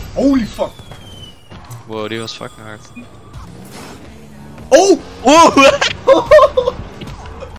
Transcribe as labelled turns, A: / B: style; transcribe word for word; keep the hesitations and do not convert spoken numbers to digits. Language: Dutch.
A: Holy fuck.
B: Wow, die was fucking hard.
A: Oh!
B: Wow!